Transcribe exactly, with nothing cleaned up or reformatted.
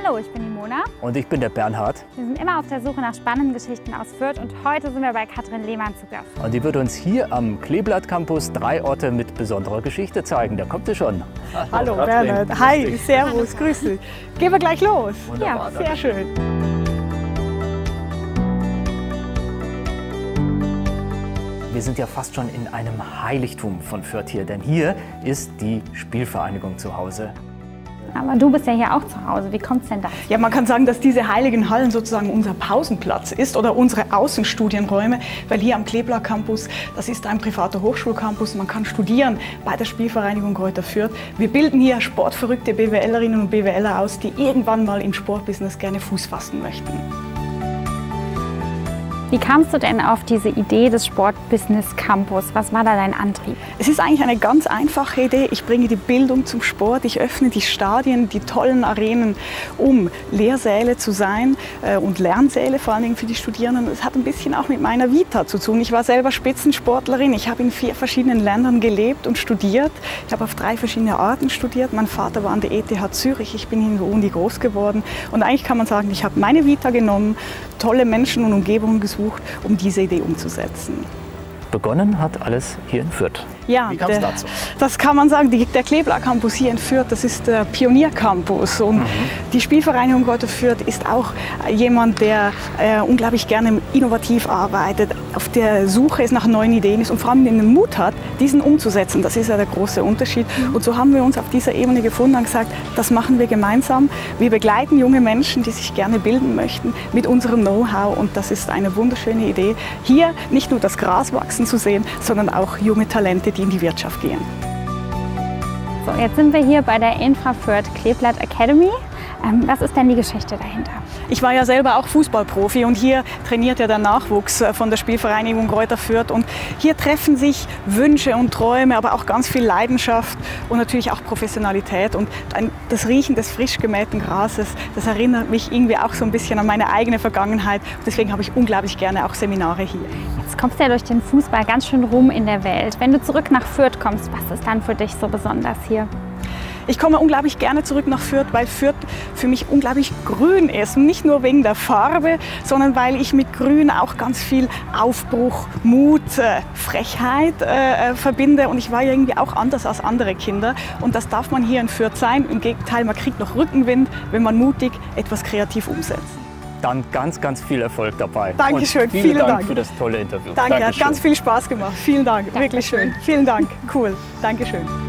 Hallo, ich bin die Mona. Und ich bin der Bernhard. Wir sind immer auf der Suche nach spannenden Geschichten aus Fürth und heute sind wir bei Katrin Lehmann zu Gast. Und die wird uns hier am Kleeblatt Campus drei Orte mit besonderer Geschichte zeigen. Da kommt sie schon. Hallo, Hallo Bernhard. Hi, servus, grüß dich. Gehen wir gleich los. Wunderbar, ja, sehr schön. Wir sind ja fast schon in einem Heiligtum von Fürth hier, denn hier ist die Spielvereinigung zu Hause. Aber du bist ja hier auch zu Hause. Wie kommt es denn da? Ja, man kann sagen, dass diese heiligen Hallen sozusagen unser Pausenplatz ist oder unsere Außenstudienräume, weil hier am Kleeblatt Campus, das ist ein privater Hochschulcampus, man kann studieren bei der Spielvereinigung Greuther Fürth. Wir bilden hier sportverrückte BWLerinnen und BWLer aus, die irgendwann mal im Sportbusiness gerne Fuß fassen möchten. Wie kamst du denn auf diese Idee des Sportbusiness Campus? Was war da dein Antrieb? Es ist eigentlich eine ganz einfache Idee. Ich bringe die Bildung zum Sport, ich öffne die Stadien, die tollen Arenen, um Lehrsäle zu sein äh, und Lernsäle vor allen Dingen für die Studierenden. Es hat ein bisschen auch mit meiner Vita zu tun. Ich war selber Spitzensportlerin. Ich habe in vier verschiedenen Ländern gelebt und studiert. Ich habe auf drei verschiedene Arten studiert. Mein Vater war an der E T H Zürich. Ich bin in der Uni groß geworden. Und eigentlich kann man sagen, ich habe meine Vita genommen, tolle Menschen und Umgebungen gesucht, um diese Idee umzusetzen. Begonnen hat alles hier in Fürth. Ja, Wie kam es der, dazu? Das kann man sagen. Die, der Kleeblatt Campus hier in Fürth, das ist der Pioniercampus. Und mhm. die Spielvereinigung Greuther Fürth ist auch jemand, der äh, unglaublich gerne innovativ arbeitet, auf der Suche ist nach neuen Ideen ist und vor allem den Mut hat, diesen umzusetzen. Das ist ja der große Unterschied. Mhm. Und so haben wir uns auf dieser Ebene gefunden und gesagt, das machen wir gemeinsam. Wir begleiten junge Menschen, die sich gerne bilden möchten, mit unserem Know-how. Und das ist eine wunderschöne Idee, hier nicht nur das Gras wachsen zu sehen, sondern auch junge Talente, die in die Wirtschaft gehen. So, jetzt sind wir hier bei der Infra Fürth Kleeblatt Academy. Ähm, was ist denn die Geschichte dahinter? Ich war ja selber auch Fußballprofi und hier trainiert ja der Nachwuchs von der Spielvereinigung Greuther Fürth. Und hier treffen sich Wünsche und Träume, aber auch ganz viel Leidenschaft und natürlich auch Professionalität. Und das Riechen des frisch gemähten Grases, das erinnert mich irgendwie auch so ein bisschen an meine eigene Vergangenheit. Deswegen habe ich unglaublich gerne auch Seminare hier. Jetzt kommst du ja durch den Fußball ganz schön rum in der Welt. Wenn du zurück nach Fürth kommst, was ist dann für dich so besonders hier? Ich komme unglaublich gerne zurück nach Fürth, weil Fürth für mich unglaublich grün ist. Und nicht nur wegen der Farbe, sondern weil ich mit Grün auch ganz viel Aufbruch, Mut, äh, Frechheit äh, verbinde. Und ich war irgendwie auch anders als andere Kinder. Und das darf man hier in Fürth sein. Im Gegenteil, man kriegt noch Rückenwind, wenn man mutig etwas kreativ umsetzt. Dann ganz, ganz viel Erfolg dabei. Dankeschön, und vielen vielen Dank, Dank für das tolle Interview. Danke, Dankeschön. hat ganz viel Spaß gemacht. Vielen Dank, wirklich schön. Vielen Dank, cool. Dankeschön.